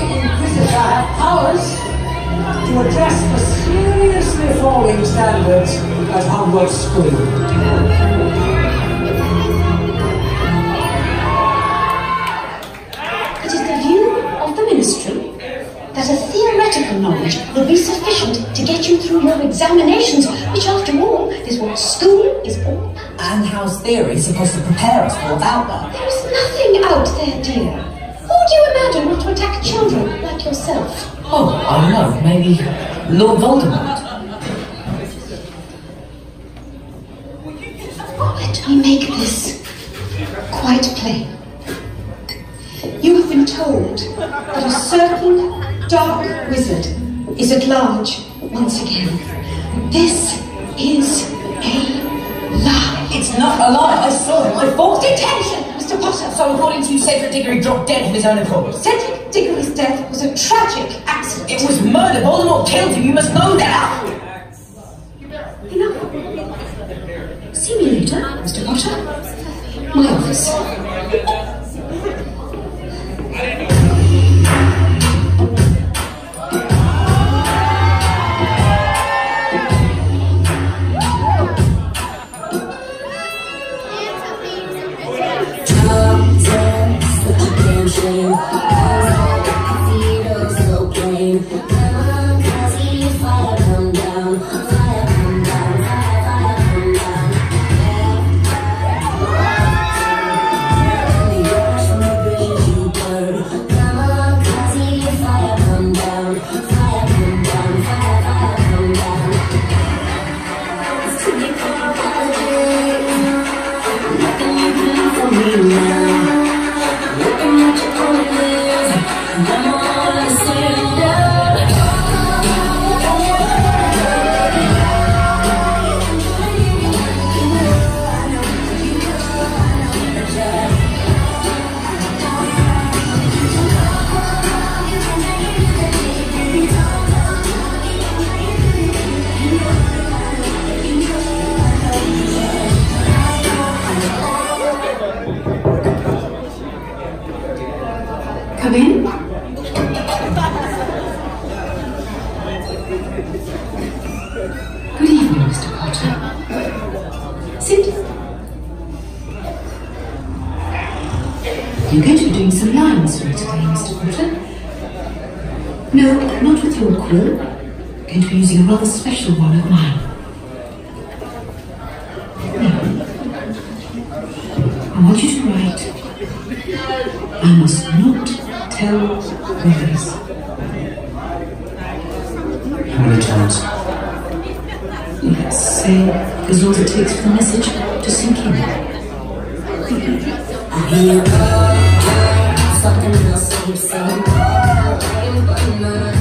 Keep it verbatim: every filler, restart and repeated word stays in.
Inquisitor have powers to address the seriously falling standards at Hogwart's School. It is the view of the Ministry that a theoretical knowledge will be sufficient to get you through your examinations, which, after all, is what school is for. And how's theory supposed to prepare us for without that? There's nothing out there, dear. Who do you imagine want to attack children like yourself? Oh, I don't know, maybe Lord Voldemort. Let me make this quite plain. You have been told that a certain dark wizard is at large once again. This is a lie. It's not a lie, I saw him. I fought Detention, Mister Potter. So according to you, Cedric Diggory dropped dead of his own accord. Cedric Diggory's death was a tragic accident. It was murder. Voldemort killed him. You must know that. Enough. See me later, Mister Potter. My office. Come in. Good evening, Mister Potter. Sit. You're going to be doing some lines for me today, Mister Potter. No, not with your quill. I'm going to be using a rather special one of mine. Now, I want you to write, I must not tell lies. How many times? Let's say as long as it takes for the message to sink in. I hear something else, saying,